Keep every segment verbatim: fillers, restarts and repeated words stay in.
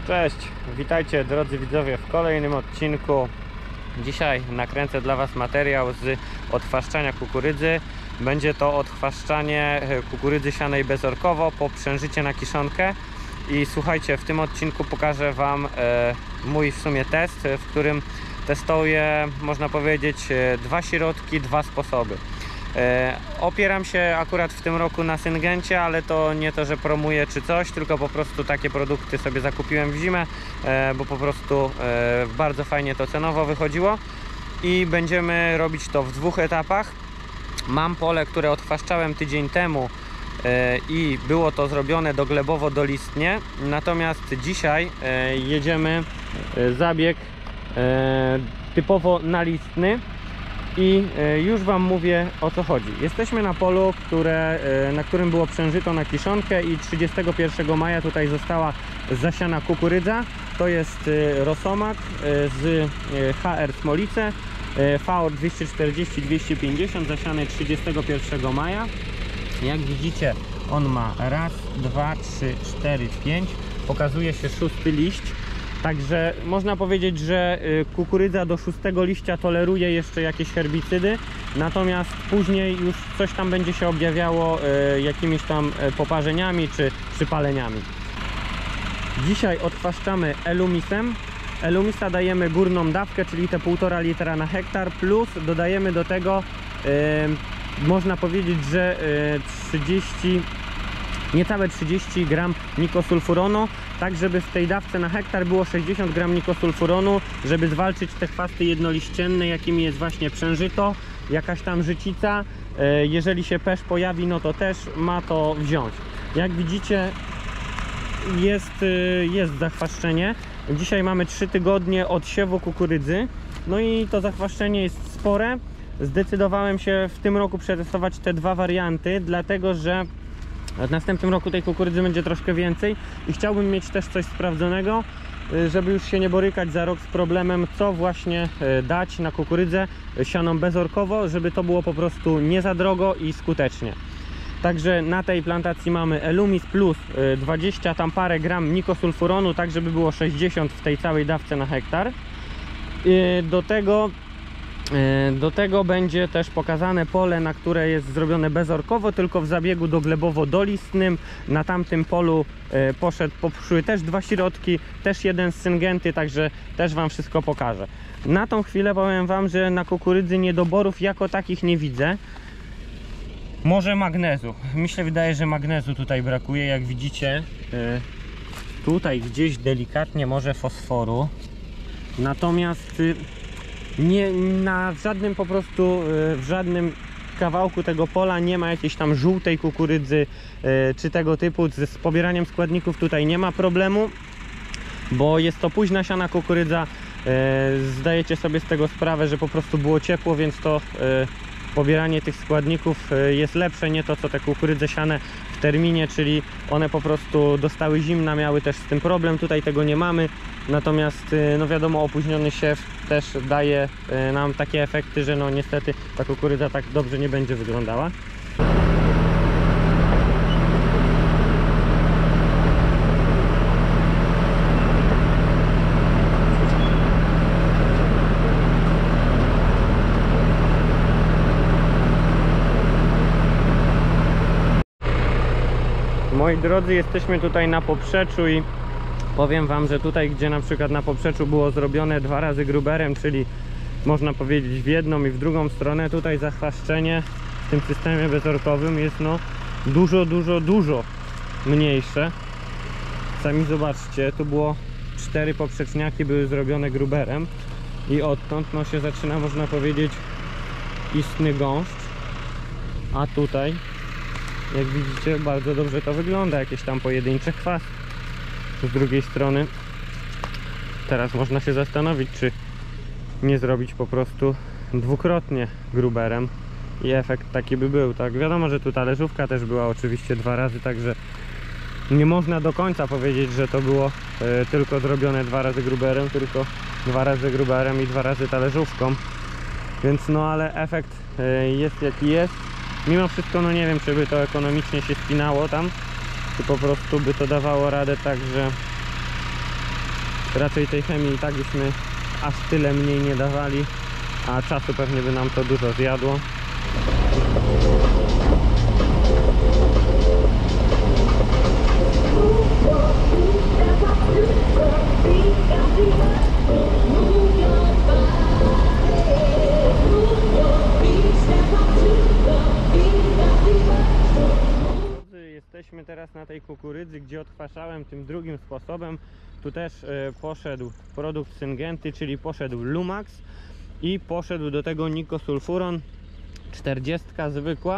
Cześć, witajcie drodzy widzowie w kolejnym odcinku. Dzisiaj nakręcę dla Was materiał z odchwaszczania kukurydzy. Będzie to odchwaszczanie kukurydzy sianej bezorkowo po przężycie na kiszonkę. I słuchajcie, w tym odcinku pokażę Wam e, mój w sumie test, w którym testuję, można powiedzieć, dwa środki, dwa sposoby. E, opieram się akurat w tym roku na Syngencie, ale to nie to, że promuję czy coś, tylko po prostu takie produkty sobie zakupiłem w zimę, e, bo po prostu e, bardzo fajnie to cenowo wychodziło i będziemy robić to w dwóch etapach. Mam pole, które odchwaszczałem tydzień temu e, i było to zrobione doglebowo-dolistnie, natomiast dzisiaj e, jedziemy e, zabieg e, typowo nalistny. I już Wam mówię, o co chodzi. Jesteśmy na polu, które, na którym było przężyto na kiszonkę i trzydziestego pierwszego maja tutaj została zasiana kukurydza. To jest Rosomak z H R Smolice V O R dwieście czterdzieści dwieście pięćdziesiąt, zasiany trzydziestego pierwszego maja. Jak widzicie, on ma raz, dwa, trzy, cztery, pięć. Pokazuje się szósty liść. Także można powiedzieć, że kukurydza do szóstego liścia toleruje jeszcze jakieś herbicydy, natomiast później już coś tam będzie się objawiało jakimiś tam poparzeniami czy przypaleniami. Dzisiaj odchwaszczamy Elumisem. Elumisa dajemy górną dawkę, czyli te półtora litra na hektar, plus dodajemy do tego, można powiedzieć, że trzydzieści, niecałe trzydzieści gram nikosulfuronu, tak żeby w tej dawce na hektar było sześćdziesiąt gram nikosulfuronu, żeby zwalczyć te chwasty jednoliścienne, jakimi jest właśnie przężyto, jakaś tam życica. Jeżeli się pesz pojawi, no to też ma to wziąć. Jak widzicie, jest, jest zachwaszczenie. Dzisiaj mamy trzy tygodnie od siewu kukurydzy, no i to zachwaszczenie jest spore. Zdecydowałem się w tym roku przetestować te dwa warianty, dlatego że w następnym roku tej kukurydzy będzie troszkę więcej i chciałbym mieć też coś sprawdzonego, żeby już się nie borykać za rok z problemem, co właśnie dać na kukurydzę sianą bezorkowo, żeby to było po prostu nie za drogo i skutecznie. Także na tej plantacji mamy Elumis plus dwadzieścia tam parę gram nikosulfuronu, tak żeby było sześćdziesiąt w tej całej dawce na hektar. Do tego Do tego będzie też pokazane pole, na które jest zrobione bezorkowo, tylko w zabiegu doglebowo-dolistnym. Na tamtym polu poszedł, poszły też dwa środki, też jeden z Syngenty, także też Wam wszystko pokażę. Na tą chwilę powiem Wam, że na kukurydzy niedoborów jako takich nie widzę. Może magnezu. Myślę, wydaje, że magnezu tutaj brakuje. Jak widzicie, tutaj gdzieś delikatnie może fosforu. Natomiast Nie, na żadnym po prostu, w żadnym kawałku tego pola nie ma jakiejś tam żółtej kukurydzy czy tego typu. Z pobieraniem składników tutaj nie ma problemu, bo jest to późna siana kukurydza. Zdajecie sobie z tego sprawę, że po prostu było ciepło, więc to pobieranie tych składników jest lepsze, nie to co te kukurydze siane w terminie, czyli one po prostu dostały zimna, miały też z tym problem. Tutaj tego nie mamy, natomiast no wiadomo, opóźniony siew też daje nam takie efekty, że no niestety ta kukurydza tak dobrze nie będzie wyglądała. Moi drodzy, jesteśmy tutaj na poprzeczu i powiem Wam, że tutaj, gdzie na przykład na poprzeczu było zrobione dwa razy gruberem, czyli można powiedzieć w jedną i w drugą stronę, tutaj zachwaszczenie w tym systemie bezorkowym jest no dużo, dużo, dużo mniejsze. Sami zobaczcie, tu było cztery poprzeczniaki były zrobione gruberem i odtąd no się zaczyna, można powiedzieć, istny gąszcz, a tutaj, jak widzicie, bardzo dobrze to wygląda, jakieś tam pojedyncze chwasty. Z drugiej strony teraz można się zastanowić, czy nie zrobić po prostu dwukrotnie gruberem i efekt taki by był, tak? Wiadomo, że tu talerzówka też była oczywiście dwa razy, także nie można do końca powiedzieć, że to było e, tylko zrobione dwa razy gruberem, tylko dwa razy gruberem i dwa razy talerzówką, więc no ale efekt e, jest jaki jest. Mimo wszystko no nie wiem, czy by to ekonomicznie się spinało tam, czy po prostu by to dawało radę tak, że raczej tej chemii i tak byśmy aż tyle mniej nie dawali, a czasu pewnie by nam to dużo zjadło. Jesteśmy teraz na tej kukurydzy, gdzie odkwaszałem tym drugim sposobem. Tu też y, poszedł produkt Syngenty, czyli poszedł Lumax i poszedł do tego Nikosulfuron czterdzieści zwykła. Y,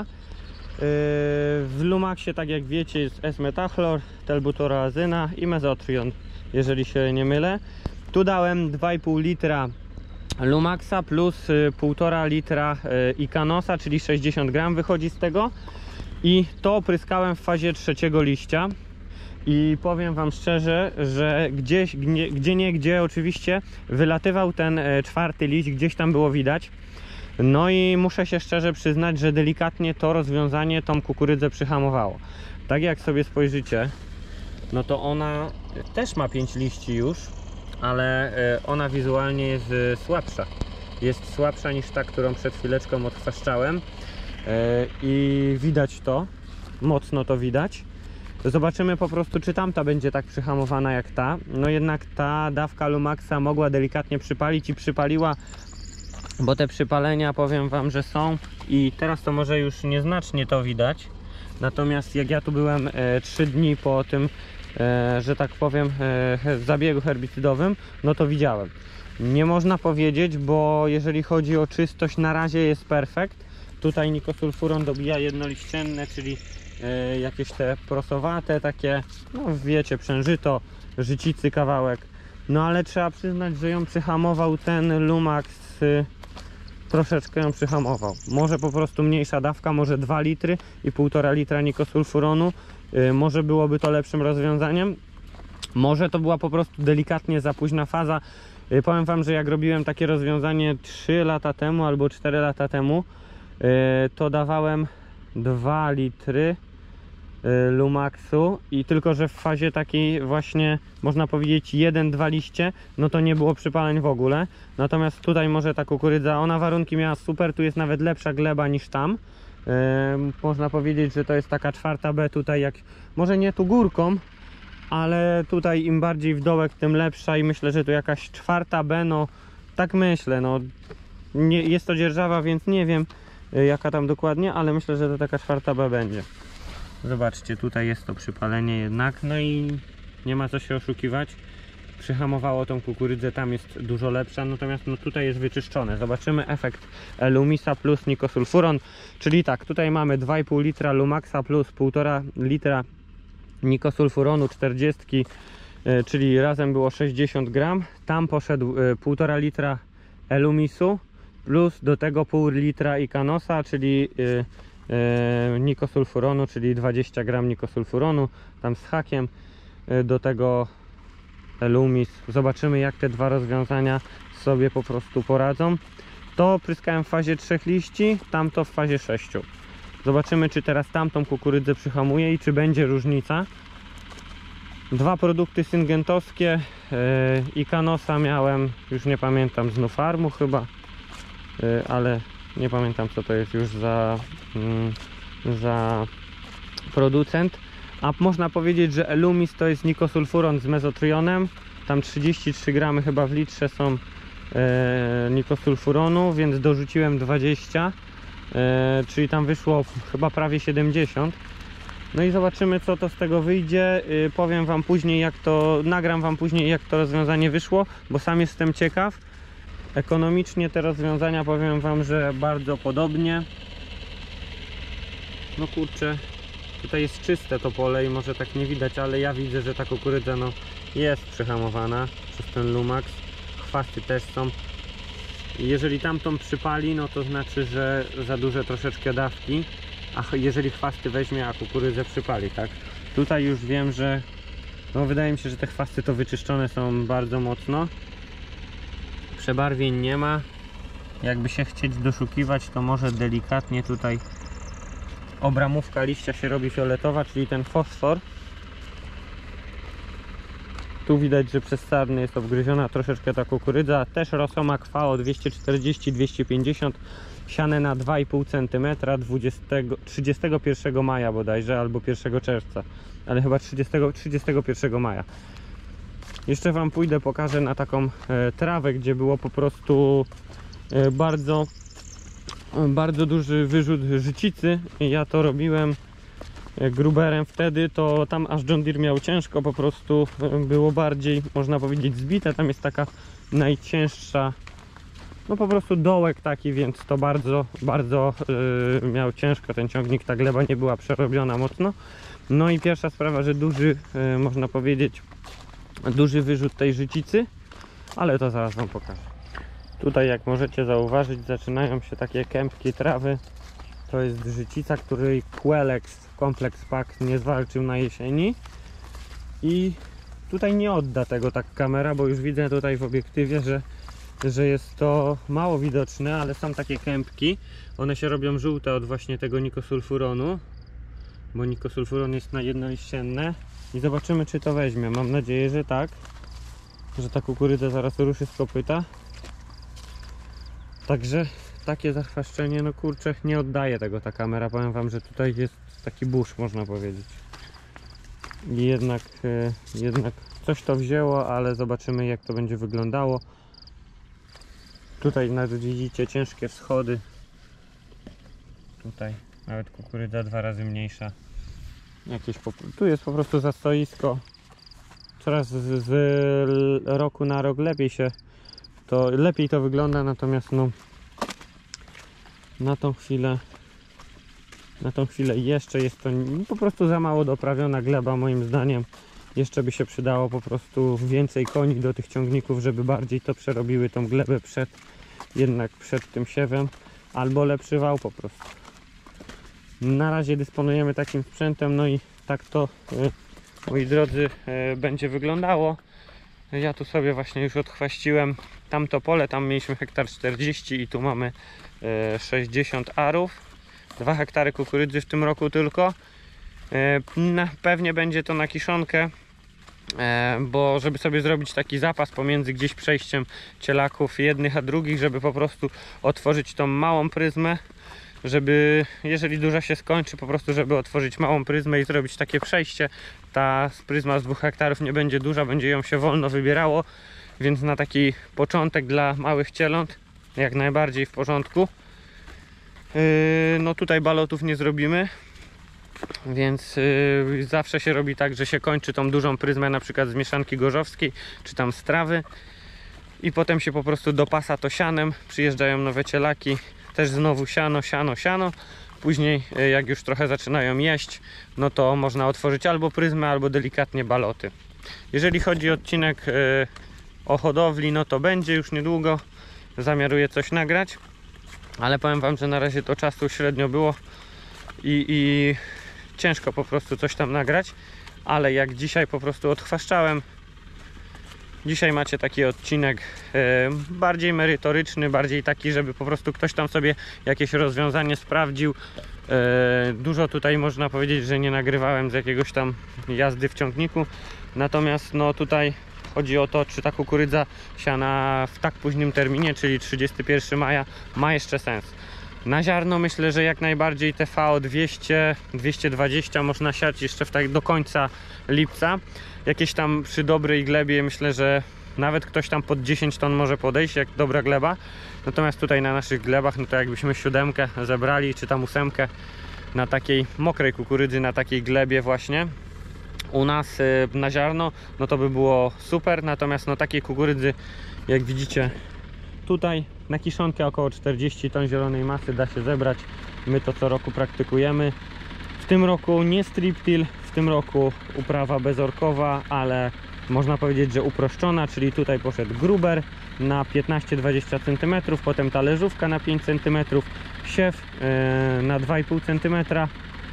w Lumaxie, tak jak wiecie, jest S-metachlor, telbutoroazyna i mezotrion, jeżeli się nie mylę. Tu dałem dwa i pół litra Lumaxa plus y, półtora litra y, Icanosa, czyli sześćdziesiąt gram wychodzi z tego. I to opryskałem w fazie trzeciego liścia i powiem wam szczerze, że gdzieś, gdzie, gdzie nie gdzie oczywiście wylatywał ten e, czwarty liść, gdzieś tam było widać. No i muszę się szczerze przyznać, że delikatnie to rozwiązanie tą kukurydzę przyhamowało. Tak jak sobie spojrzycie, no to ona też ma pięć liści już, ale e, ona wizualnie jest e, słabsza. Jest słabsza niż ta, którą przed chwileczką odchwaszczałem. I widać to, mocno to widać. Zobaczymy po prostu, czy tamta będzie tak przyhamowana jak ta. No jednak ta dawka Lumaxa mogła delikatnie przypalić i przypaliła, bo te przypalenia, powiem wam, że są i teraz to może już nieznacznie to widać. Natomiast jak ja tu byłem e, trzy dni po tym, e, że tak powiem, e, zabiegu herbicydowym, no to widziałem. Nie można powiedzieć, bo jeżeli chodzi o czystość, na razie jest perfekt. Tutaj Nikosulfuron dobija jednoliścienne, czyli e, jakieś te prosowate takie, no wiecie, przężyto, życicy kawałek. No ale trzeba przyznać, że ją przyhamował ten Lumax, y, troszeczkę ją przyhamował. Może po prostu mniejsza dawka, może dwa litry i półtora litra Nikosulfuronu. Y, może byłoby to lepszym rozwiązaniem. Może to była po prostu delikatnie za późna faza. Y, powiem wam, że jak robiłem takie rozwiązanie trzy lata temu albo cztery lata temu, to dawałem dwa litry Lumaxu i tylko że w fazie takiej właśnie, można powiedzieć, jeden dwa liście, no to nie było przypaleń w ogóle. Natomiast tutaj może ta kukurydza, ona warunki miała super, tu jest nawet lepsza gleba niż tam. Yy, można powiedzieć, że to jest taka czwarta B tutaj, jak może nie tu górką, ale tutaj im bardziej w dołek, tym lepsza i myślę, że tu jakaś czwarta B, no tak myślę, no nie, jest to dzierżawa, więc nie wiem jaka tam dokładnie, ale myślę, że to taka czwarta B będzie. Zobaczcie, tutaj jest to przypalenie jednak, no i nie ma co się oszukiwać. Przyhamowało tą kukurydzę, tam jest dużo lepsza, natomiast no tutaj jest wyczyszczone. Zobaczymy efekt Lumisa plus Nikosulfuron, czyli tak, tutaj mamy dwa i pół litra Lumaxa plus półtora litra Nikosulfuronu czterdzieści, czyli razem było sześćdziesiąt gram. Tam poszedł półtora litra Lumisu plus do tego pół litra Icanosa, czyli yy, yy, Nikosulfuronu, czyli dwadzieścia gram Nikosulfuronu, tam z hakiem, yy, do tego Lumis. Zobaczymy, jak te dwa rozwiązania sobie po prostu poradzą. To pryskałem w fazie trzech liści, tamto w fazie sześciu. Zobaczymy, czy teraz tamtą kukurydzę przyhamuje i czy będzie różnica. Dwa produkty syngentowskie, yy, Icanosa miałem, już nie pamiętam, z Nufarmu chyba, ale nie pamiętam, co to jest już za, za producent. A można powiedzieć, że Lumis to jest Nikosulfuron z mezotrionem. Tam trzydzieści trzy gramy chyba w litrze są e, Nikosulfuronu, więc dorzuciłem dwadzieścia, e, czyli tam wyszło chyba prawie siedemdziesiąt. No i zobaczymy, co to z tego wyjdzie. e, powiem wam później, jak to, nagram wam później, jak to rozwiązanie wyszło, bo sam jestem ciekaw. Ekonomicznie te rozwiązania, powiem wam, że bardzo podobnie. No kurczę, tutaj jest czyste to pole i może tak nie widać, ale ja widzę, że ta kukurydza no, jest przyhamowana przez ten Lumax. Chwasty też są. Jeżeli tamtą przypali, no to znaczy, że za duże troszeczkę dawki, a jeżeli chwasty weźmie, a kukurydzę przypali, tak? Tutaj już wiem, że no, wydaje mi się, że te chwasty to wyczyszczone są bardzo mocno. Przebarwień nie ma. Jakby się chcieć doszukiwać, to może delikatnie tutaj obramówka liścia się robi fioletowa, czyli ten fosfor. Tu widać, że przez sarny jest obgryziona troszeczkę ta kukurydza. Też Rosomak V O dwieście czterdzieści dwieście pięćdziesiąt, siane na dwa i pół centymetra trzydziestego pierwszego maja bodajże, albo pierwszego czerwca, ale chyba trzydziestego, trzydziestego pierwszego maja. Jeszcze wam pójdę, pokażę na taką e, trawę, gdzie było po prostu e, bardzo bardzo duży wyrzut życicy. Ja to robiłem e, gruberem wtedy, to tam aż John Deere miał ciężko, po prostu e, było bardziej, można powiedzieć, zbite. Tam jest taka najcięższa, no po prostu dołek taki, więc to bardzo, bardzo e, miał ciężko ten ciągnik, ta gleba nie była przerobiona mocno. No i pierwsza sprawa, że duży, e, można powiedzieć, duży wyrzut tej życicy, ale to zaraz wam pokażę. Tutaj, jak możecie zauważyć, zaczynają się takie kępki trawy. To jest życica, której Quellex Complex Pack nie zwalczył na jesieni i tutaj nie odda tego tak kamera, bo już widzę tutaj w obiektywie, że, że jest to mało widoczne, ale są takie kępki. One się robią żółte od właśnie tego nikosulfuronu, bo nikosulfuron jest na jednoliścienne. I zobaczymy, czy to weźmie. Mam nadzieję, że tak, że ta kukurydza zaraz ruszy z kopyta. Także takie zachwaszczenie, no kurczę, nie oddaje tego ta kamera. Powiem wam, że tutaj jest taki burz, można powiedzieć. I jednak, e, jednak coś to wzięło, ale zobaczymy, jak to będzie wyglądało. Tutaj nawet widzicie ciężkie wschody. Tutaj nawet kukurydza dwa razy mniejsza. Jakieś po... Tu jest po prostu zastoisko. Coraz z, z roku na rok lepiej się to lepiej to wygląda, natomiast no na tą chwilę na tą chwilę jeszcze jest to po prostu za mało doprawiona gleba, moim zdaniem. Jeszcze by się przydało po prostu więcej koni do tych ciągników, żeby bardziej to przerobiły tą glebę przed jednak przed tym siewem, albo lepszy wał po prostu. Na razie dysponujemy takim sprzętem, no i tak to, moi drodzy, będzie wyglądało. Ja tu sobie właśnie już odchwaściłem tamto pole, tam mieliśmy hektar czterdzieści i tu mamy sześćdziesiąt arów. dwa hektary kukurydzy w tym roku tylko. Pewnie będzie to na kiszonkę, bo żeby sobie zrobić taki zapas pomiędzy gdzieś przejściem cielaków jednych a drugich, żeby po prostu otworzyć tą małą pryzmę, żeby jeżeli duża się skończy, po prostu żeby otworzyć małą pryzmę i zrobić takie przejście. Ta pryzma z dwóch hektarów nie będzie duża, będzie ją się wolno wybierało, więc na taki początek dla małych cieląt jak najbardziej w porządku. Yy, no tutaj balotów nie zrobimy, więc yy, zawsze się robi tak, że się kończy tą dużą pryzmę na przykład z mieszanki gorzowskiej czy tam z trawy i potem się po prostu dopasa to sianem, przyjeżdżają nowe cielaki, też znowu siano, siano, siano. Później jak już trochę zaczynają jeść, no to można otworzyć albo pryzmę, albo delikatnie baloty. Jeżeli chodzi o odcinek yy, o hodowli, no to będzie już niedługo. Zamiaruję coś nagrać, ale powiem wam, że na razie to czasu średnio było i, i ciężko po prostu coś tam nagrać, ale jak dzisiaj po prostu odchwaszczałem, dzisiaj macie taki odcinek e, bardziej merytoryczny, bardziej taki, żeby po prostu ktoś tam sobie jakieś rozwiązanie sprawdził. E, dużo tutaj można powiedzieć, że nie nagrywałem z jakiegoś tam jazdy w ciągniku, natomiast no tutaj chodzi o to, czy ta kukurydza siana w tak późnym terminie, czyli trzydziestego pierwszego maja, ma jeszcze sens. Na ziarno myślę, że jak najbardziej te V O dwieście, dwieście dwadzieścia można siać jeszcze w tak do końca lipca. Jakieś tam przy dobrej glebie myślę, że nawet ktoś tam pod dziesięć ton może podejść, jak dobra gleba. Natomiast tutaj na naszych glebach, no to jakbyśmy siódemkę zebrali, czy tam ósemkę na takiej mokrej kukurydzy, na takiej glebie właśnie u nas na ziarno, no to by było super. Natomiast no takiej kukurydzy, jak widzicie tutaj, na kiszonkę około czterdzieści ton zielonej masy da się zebrać. My to co roku praktykujemy. W tym roku nie strip till, w tym roku uprawa bezorkowa, ale można powiedzieć, że uproszczona, czyli tutaj poszedł gruber na piętnaście dwadzieścia centymetrów, potem talerzówka na pięć centymetrów, siew yy, na dwa i pół centymetra.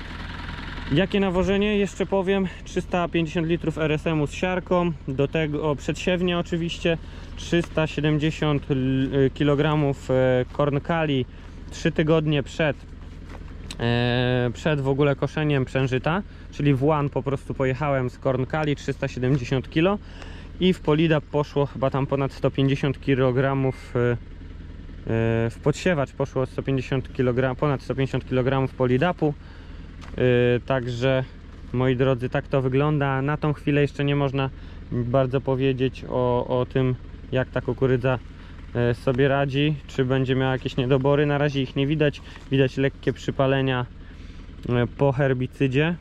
Jakie nawożenie? Jeszcze powiem, trzysta pięćdziesiąt litrów R S M-u z siarką, do tego przedsiewnie oczywiście, trzysta siedemdziesiąt kilogramów Corn Kali trzy tygodnie przed, e, przed w ogóle koszeniem przężyta, czyli w łan po prostu pojechałem z Corn Kali trzysta siedemdziesiąt kilo i w Polidap poszło chyba tam ponad sto pięćdziesiąt kilogramów, w podsiewacz poszło sto pięćdziesiąt kilogramów, ponad sto pięćdziesiąt kilogramów Polidapu. Także moi drodzy, tak to wygląda. Na tą chwilę jeszcze nie można bardzo powiedzieć o, o tym, jak ta kukurydza sobie radzi, czy będzie miała jakieś niedobory. Na razie ich nie widać, widać lekkie przypalenia po herbicydzie.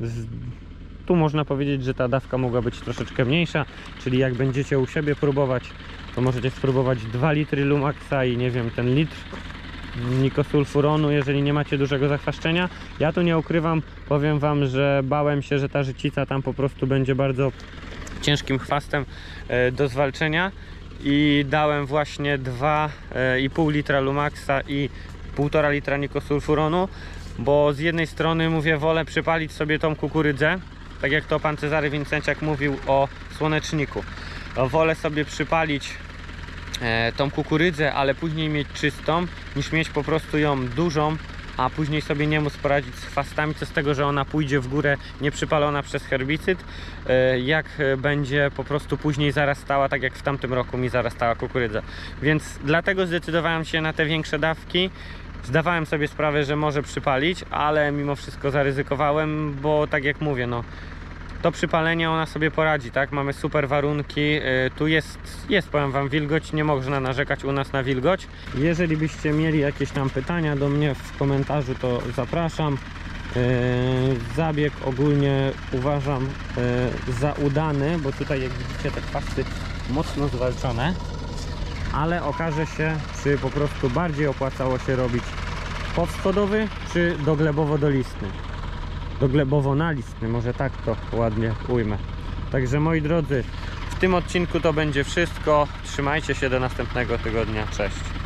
Tu można powiedzieć, że ta dawka mogła być troszeczkę mniejsza, czyli jak będziecie u siebie próbować, to możecie spróbować dwa litry Lumaxa i nie wiem, ten litr nikosulfuronu, jeżeli nie macie dużego zachwaszczenia. Ja tu nie ukrywam, powiem wam, że bałem się, że ta życica tam po prostu będzie bardzo ciężkim chwastem do zwalczenia i dałem właśnie dwa i pół litra Lumaxa i półtora litra nikosulfuronu, bo z jednej strony mówię, wolę przypalić sobie tą kukurydzę, tak jak to pan Cezary Wincenciak mówił o słoneczniku. Wolę sobie przypalić e, tą kukurydzę, ale później mieć czystą, niż mieć po prostu ją dużą, a później sobie nie móc poradzić z chwastami, co z tego, że ona pójdzie w górę nieprzypalona przez herbicyd, e, jak będzie po prostu później zarastała, tak jak w tamtym roku mi zarastała kukurydza. Więc dlatego zdecydowałem się na te większe dawki. Zdawałem sobie sprawę, że może przypalić, ale mimo wszystko zaryzykowałem, bo tak jak mówię, no to przypalenie ona sobie poradzi, tak? Mamy super warunki, yy, tu jest, jest, powiem wam, wilgoć, nie można narzekać u nas na wilgoć. Jeżeli byście mieli jakieś tam pytania do mnie w komentarzu, to zapraszam. Yy, zabieg ogólnie uważam yy, za udany, bo tutaj jak widzicie te chwasty mocno zwalczone. Ale okaże się, czy po prostu bardziej opłacało się robić powschodowy, czy doglebowo-dolistny. Doglebowo-nalistny, może tak to ładnie ujmę. Także moi drodzy, w tym odcinku to będzie wszystko. Trzymajcie się, do następnego tygodnia. Cześć.